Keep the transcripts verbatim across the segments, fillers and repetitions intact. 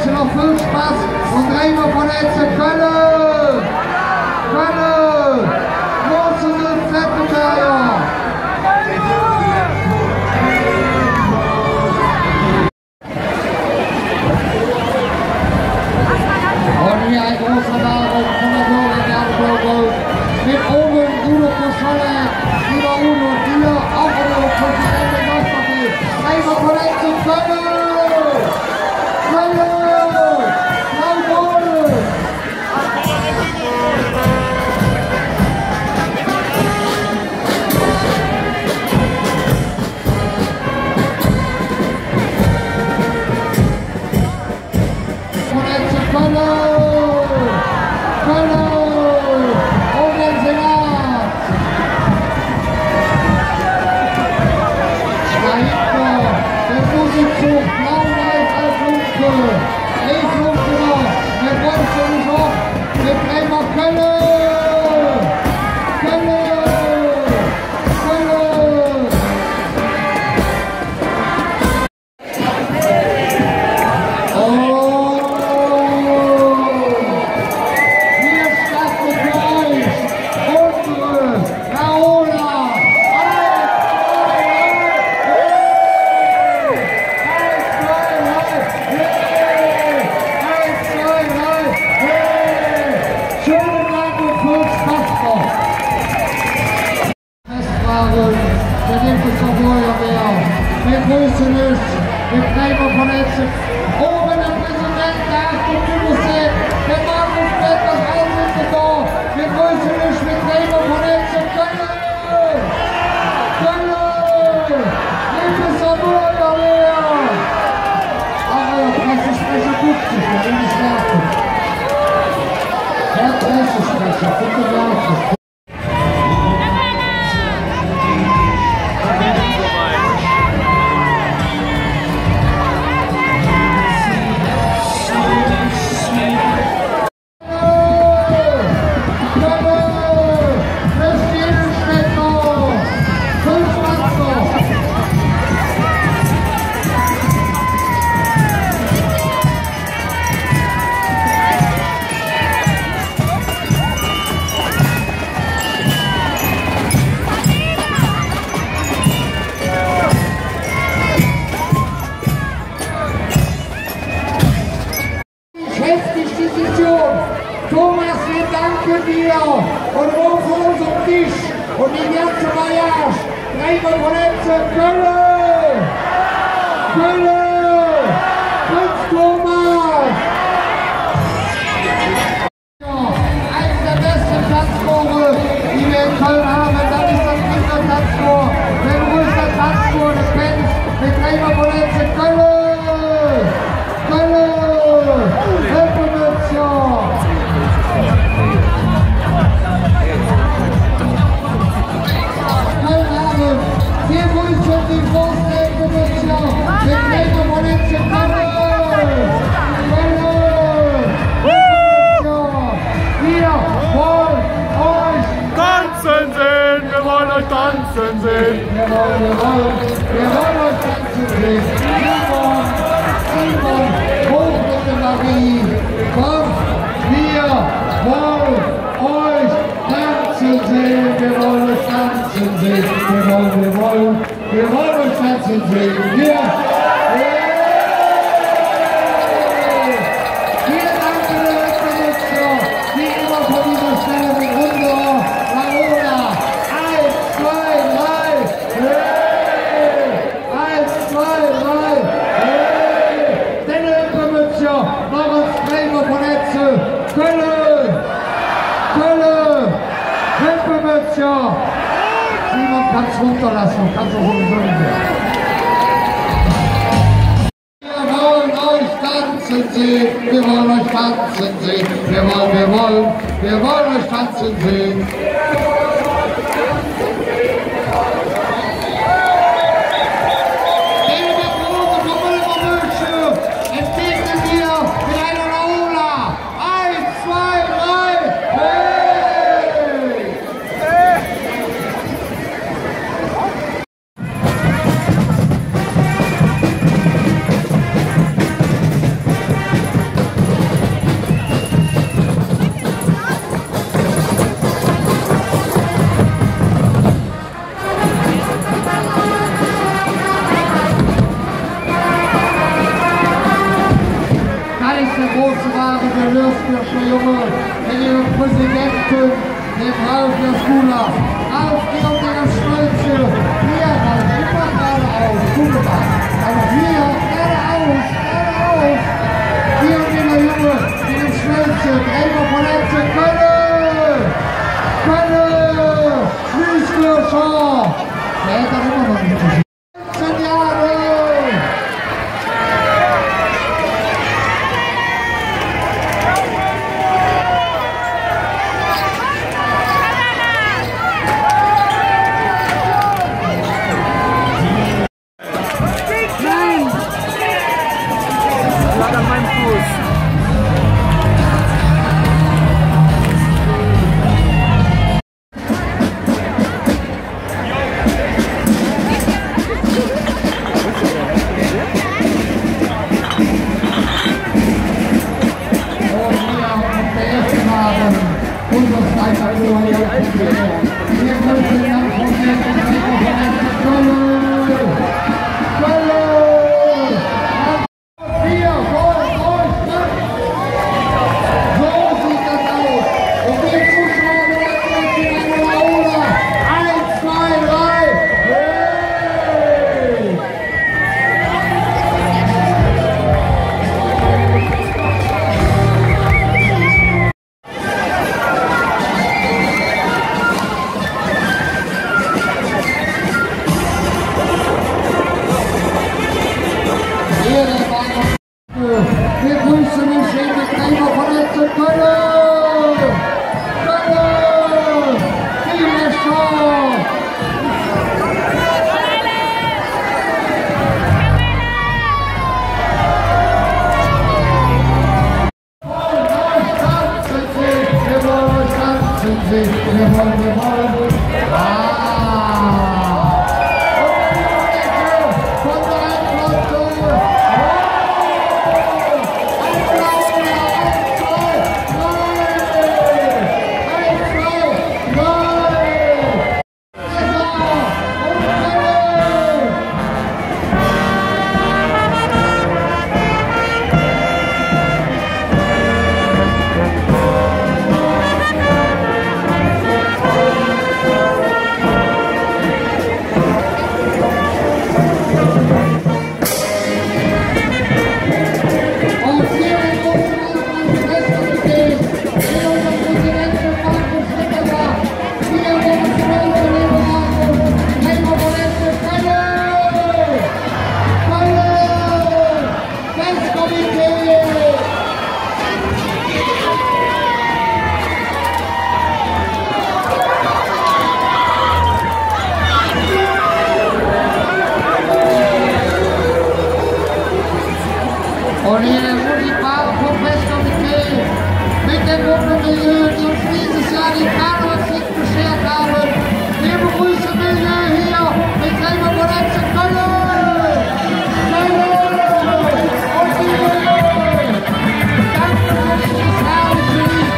wünsche noch viel Spaß und Träger von Etze Köln! Köln! Große Flettenberger! Und hier ein großer Name von der Bürger mit oben Udo Koschole, lieber Udo, dir auch unsere Präsidentin Nostalgie, Träger von Etze Köln! Festwagen, der nimmt es zur Feuerwehr. Wir grüßen es, wir Träger von Etze. Oben der Präsident, der achte Bundesrat, der Markus Beck, das Aussitze da. Wir grüßen es, wir Träger von Etze. Köln! Köln! Nimmt es zur Feuerwehr. Ach, euer Pressesprecher guckt sich, der will nicht werfen. Herr Pressesprecher, bitte werfen. Thomas, wir danken dir und rufen uns um dich und die ganze Voyage. Träger von Etze, Köln! Köln! Prinz Thomas! Ja, eines der besten Tanzchore, die wir in Köln haben, das ist das Kindertanzchor. Der größte Tanzchor des Kölns mit Träger von Etze, Köln! Köln! Hilfemütze! Wir grüßen die großen Hilfemütze mit Träger von Etze, Köln! Köln! Wir wollen euch tanzen sehen! Wir wollen euch tanzen sehen! Wir wollen, wir wollen, wir wollen euch tanzen sehen! Simon, Simon, hoch mit der Marie! Kommt, wir wollen euch tanzen sehen! Wir wollen euch tanzen sehen! Wir wollen, wir wollen, wir wollen euch tanzen sehen! Wir, wir danken der Hilfemütze, wie immer von dieser Stelle mit unserer Laola! Eins, zwei, drei! Hey! Eins, zwei, drei! Hey! Den Hilfemütze, noch als Träger von Etze! Köln! Köln! Hilfemütze! Simon, kannst runterlassen, kannst du sowieso nicht mehr. Wir wollen euch tanzen sehen, wir wollen euch tanzen sehen, wir wollen, wir wollen, wir wollen euch tanzen sehen. Entgegnen wir mit einer Laola. Eins, zwei, drei, hey! sozusagen der Lösbürscher Junge, mit ihrem Präsidenten, dem Ralf Jasmula. Ralf, geh um den Stolze. Hier, Ralf, immer geradeaus. Gute Mann. Also hier, geradeaus, geradeaus. Hier um den Junge, mit dem Stolze. Träger von Leipzig, Köln. Köln. Lösbürscher. Der hätte doch immer noch nicht gesehen. fünfzehn Jahre. Wir grüßen den schönen Träger von Leipzig, Köln! Köln! Viele Show! Wir wollen euch tanzen sehen, wir wollen, wir wollen, ah! Und hier der Musikbar vom Festkomitee mit der Gruppe, die uns dieses Jahr die Karnevalszoch beschert haben. Wir begrüßen wir hier mit Träger von Leipzig, Köln! Köln! Und die danke für dieses herrliche Lied.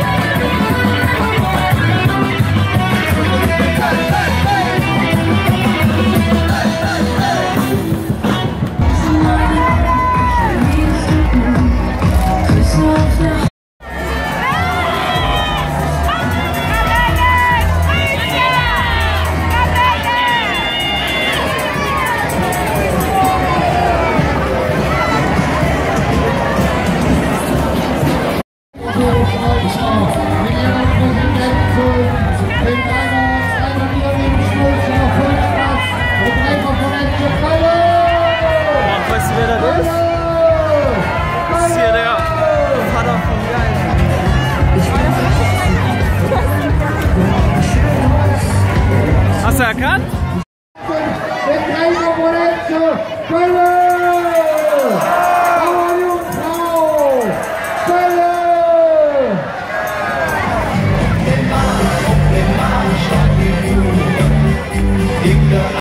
Hast du erkannt?